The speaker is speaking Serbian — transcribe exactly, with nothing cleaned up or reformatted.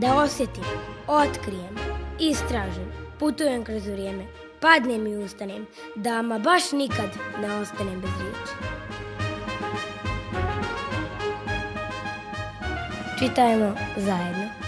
da osjetim, otkrijem, istražim, putujem kroz vrijeme, padnem i ustanem, da ama baš nikad ne ostanem bez riječi. Čitajmo zajedno.